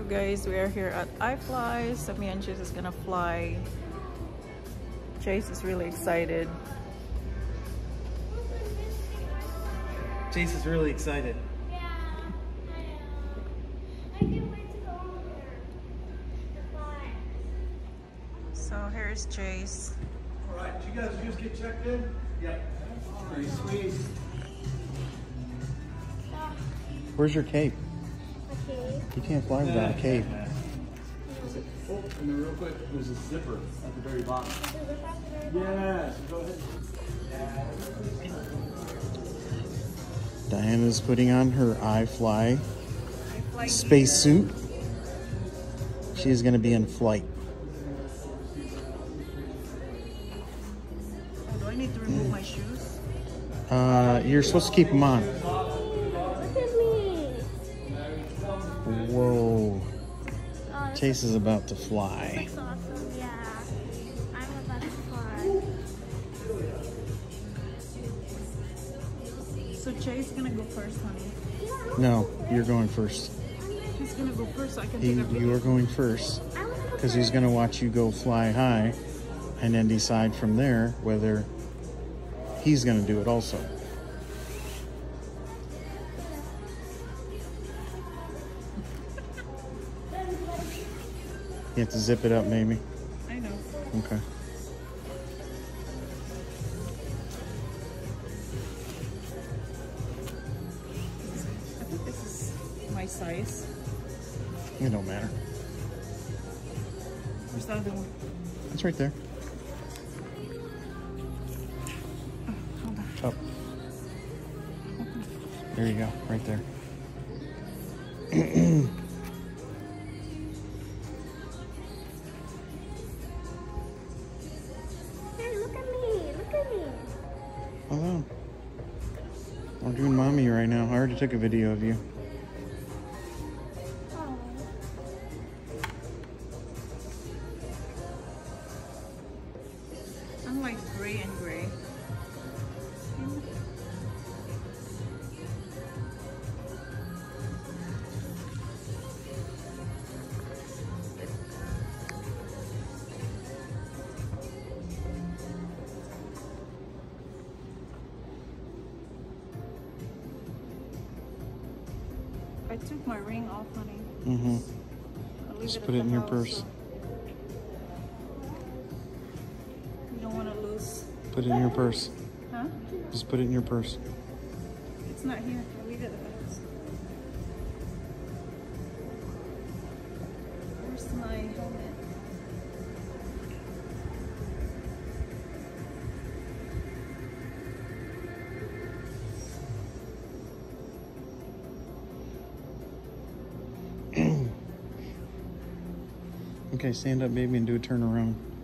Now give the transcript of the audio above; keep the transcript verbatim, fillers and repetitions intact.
guys, we are here at iFly. So me and Chase is gonna fly. Chase is really excited. Chase is really excited. Yeah, I am. I can't wait to go over there to fly. So here's Chase. All right, you guys just get checked in? Yep. Pretty sweet. Where's your cape? Okay. You can't fly without a cape. Oh, and then real quick, there's a zipper at the very bottom. Yes, go ahead. Diana's putting on her iFly space suit. She is going to be in flight. Oh, do I need to remove my shoes? Uh, you're supposed to keep them on. Look at me. Whoa. Oh, this Chase is about to fly. looks awesome. Yeah. I'm about to fly. So Chase is gonna go first, honey. No, you're going first. He's gonna go first so I can He, take a picture. you are going first I want to go because he's going to watch you go fly high and then decide from there whether he's going to do it also. You have to zip it up, maybe. I know. Okay. I think this is my size. It don't matter. Where's the other one? It's right there. Oh, hold on. Up. There you go. Right there. Hey, look at me. Look at me. Hold on. We're doing mommy right now. I already took a video of you. Oh. I'm like gray and gray. I took my ring off, honey. Mm-hmm. I'll leave Just at put it the in your house, purse. so You don't want to lose. Put it in your purse. Huh? Just put it in your purse. It's not here. I'll leave it at the house. Where's my helmet? Okay, stand up, baby, and do a turn around.